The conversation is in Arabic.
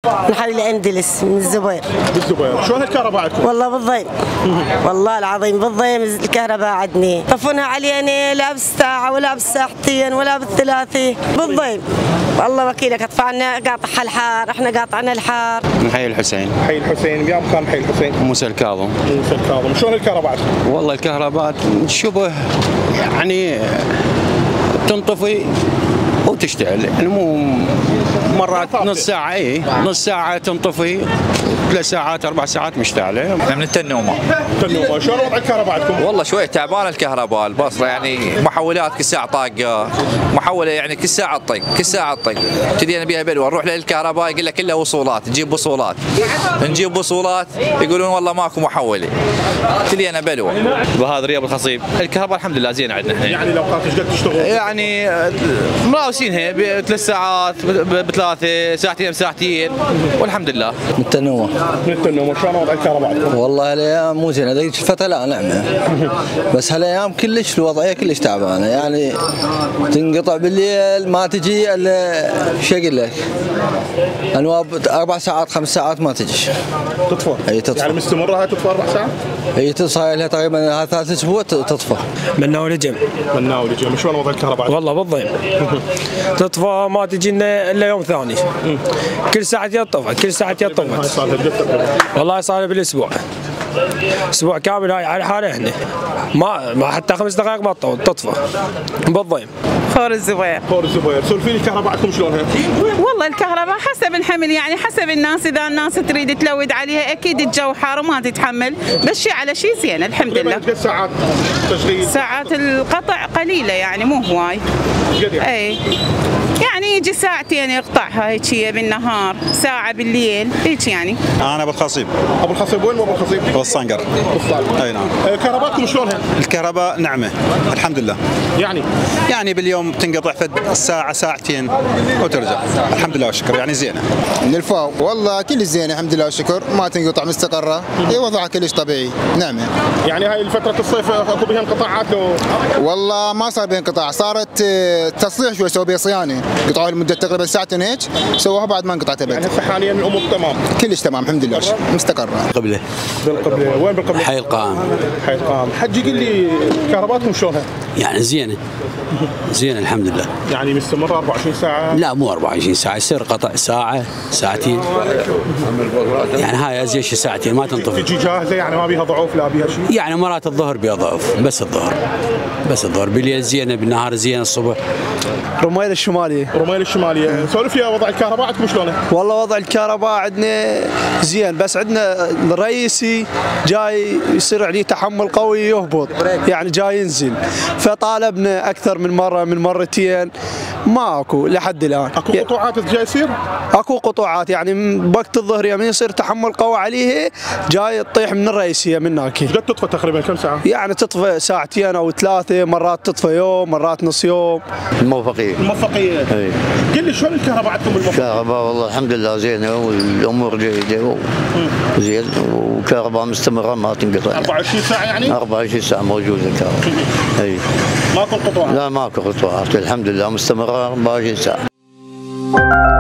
من حي الاندلس من الزبير. بالزبير، شلون الكهرباء عندكم؟ والله بالضيم، والله العظيم بالضيم الكهرباء عندنا، طفونها علينا لا بالساعة ولا بالساعتين ولا بالثلاثة، بالضيم. والله وكيلك اطفالنا قاطعها الحار، احنا قاطعنا الحار. من حي الحسين. حي الحسين، بيا مكان حي الحسين؟ موسى الكاظم. موسى الكاظم، شلون الكهرباء عندكم؟ والله الكهرباء شبه يعني تنطفي وتشتغل، يعني مو مرات نص ساعة، نص ساعة تنطفي، 3 ساعات 4 ساعات مشتعلة. احنا من التنومة. التنومة، شلون وضع الكهرباء عندكم؟ والله شوي تعبانة الكهرباء البصرة، يعني محولات كل ساعة طاقة، محولة يعني كل ساعة تطق، كل ساعة تطق، ابتدينا بيها بلوى، نروح للكهرباء يقول لك كلها وصولات، نجيب وصولات، يقولون والله ماكو محولة، ابتدينا بلوى. بهذا رياض الخصيب، الكهرباء الحمد لله زين عندنا احنا. يعني لو كانت ايش قد تشتغل؟ يعني مراوسينها ب3 ساعات، ب3 ساعتين بساعتين، والحمد لله. من التنومة. من التنومة، شلون وضع الكهرباء عندكم؟ والله هالايام مو زينه، ذيك الفتره لا نعمه، بس هالايام كلش الوضعيه كلش تعبانه، يعني تنقطع بالليل ما تجي الا شو اقول لك، انواب 4 ساعات 5 ساعات ما تجي. تطفى؟ اي تطفى. يعني مستمره هاي تطفى 4 ساعات؟ هي صاير لها تقريبا هذا 3 اسبوع تطفى. مناوي الجم. مناوي الجم، شلون وضع الكهرباء عندكم؟ والله بالضيم. تطفى ما تجي الا يوم ثاني. كل ساعتين طفت، كل ساعتين طفت. هاي صار لها والله صار بالاسبوع. اسبوع كامل هاي على حاله احنا. ما حتى 5 دقائق ما تطفى. بالضيم. خور الزبير. خور الزبير، سولفي لي الكهرباء عندكم شلونها؟ والله الكهرباء حسب الحمل، يعني حسب الناس، اذا الناس تريد تلود عليها اكيد الجو حار وما تتحمل، بس شيء على شيء زين الحمد لله. قد ساعات تشغيل؟ ساعات القطع قليله يعني مو هواي. اي يعني يجي ساعتين يقطعها هيك بالنهار، ساعة بالليل هيك يعني. أنا أبو الخصيب. أبو الخصيب وين أبو الخصيب؟ بالصنقر. أي نعم. كهرباءكم شلونها؟ الكهرباء نعمة الحمد لله. يعني باليوم تنقطع فد ساعة ساعتين وترجع، الحمد لله والشكر، يعني زينة. من الفاو والله كل زينة الحمد لله والشكر، ما تنقطع مستقرة، وضعها كلش طبيعي، نعمة. يعني هاي فترة الصيف اكو بها انقطاعات لو؟ والله ما صار بها انقطاع، صارت تصليح شوي، سووا بها صيانة، قطعوها لمدة تقريبا ساعتين هيك، سووها بعد ما انقطعت ابد. يعني هسه حاليا الامور تمام؟ كلش تمام الحمد لله مستقرة. قبله. بالقبلة، وين بالقبلة؟ حي القائم. حي القائم، حجي قل لي كهرباتكم شلونها؟ يعني زينة الحمد لله. يعني مستمرة 24 ساعة؟ لا مو 24 ساعة، يصير قطع ساعة ساعتين. يعني هاي ازين شي ساعتين ما تنطفي. تجي جاهزة يعني ما بيها ضعوف لا بيها شيء؟ يعني مرات الظهر بيها ضعف، بس الظهر بالليل زينة، بالنهار زينة، الصبح. رميل الشمالية. رميل الشمالية، سولف لي وضع الكهرباء عندكم شلونه؟ والله وضع الكهرباء عندنا زين، بس عندنا الرئيسي جاي يصير عليه تحمل قوي يهبط، يعني جاي ينزل، فطالبنا أكثر من مرة من مرتين ماكو لحد الآن. اكو قطوعات جاي يصير؟ اكو قطوعات، يعني بوقت الظهر يوم يصير تحمل قوي عليه جاي تطيح من الرئيسية من هناك. قد تطفى تقريبا كم ساعة؟ يعني تطفى ساعتين أو 3، مرات تطفى يوم، مرات نص يوم. الموفقية. اي. قل لي شلون الكهرباء عندكم بالموفقية؟ الكهرباء والله الحمد لله زينة والأمور جيدة وزين، وكهرباء مستمرة ما تنقطع. 24 ساعة يعني؟ 24 ساعة موجودة الكهرباء. اي. ماكو قطوعات؟ لا ماكو قطوعات، الحمد لله مستمرة 24 ساعة.